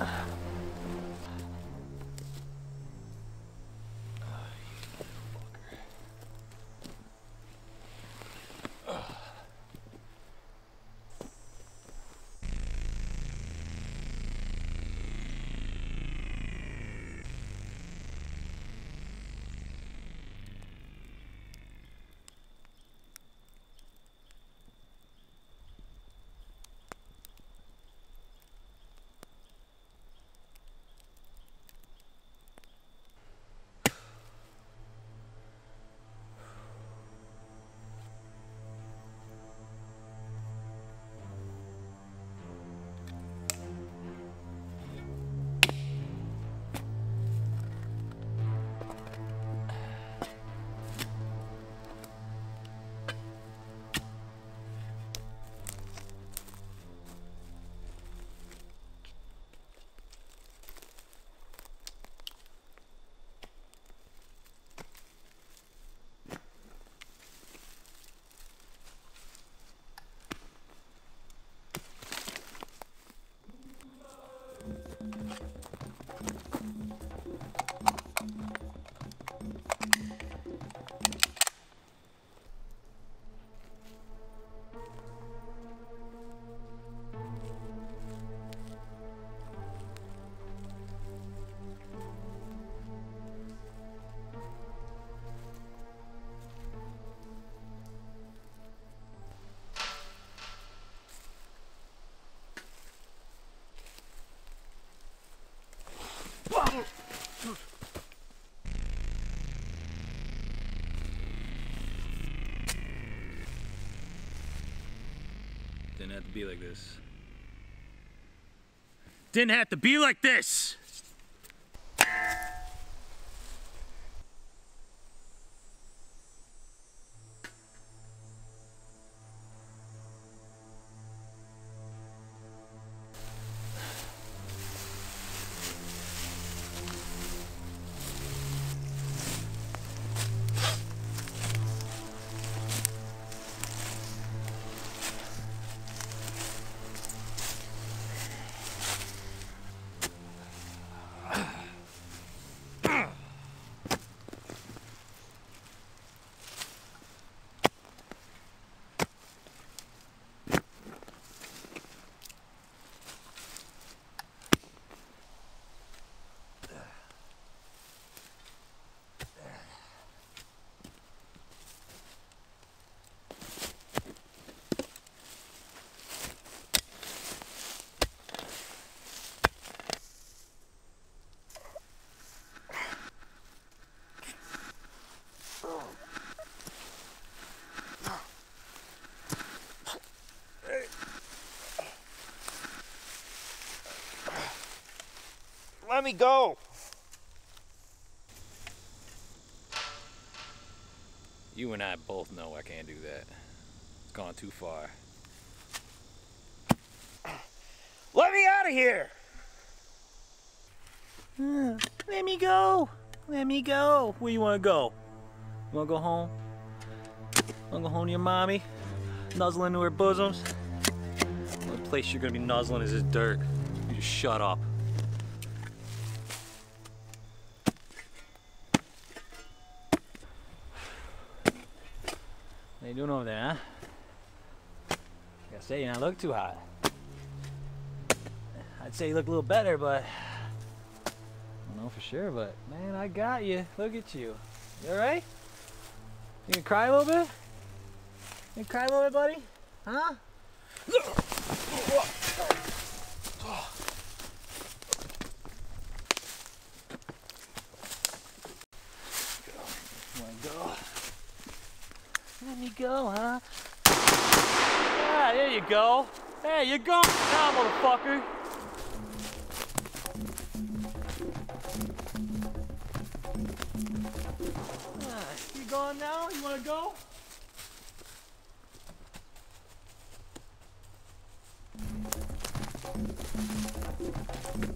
Didn't have to be like this. Didn't have to be like this! Let me go. You and I both know I can't do that. It's gone too far. Let me out of here. Let me go. Let me go. Where you want to go? You want to go home? Want to go home to your mommy? Nuzzle into her bosoms? The only place you're going to be nuzzling is this dirt. You just shut up. How you doing over there, huh? I gotta say, you don't look too hot. I'd say you look a little better, but I don't know for sure, but man, I got you. Look at you. You alright? You gonna cry a little bit? You gonna cry a little bit, buddy? Huh? Let me go, huh? Ah, there you go. Hey, you're gone now, motherfucker. Ah, you gone now? You wanna go?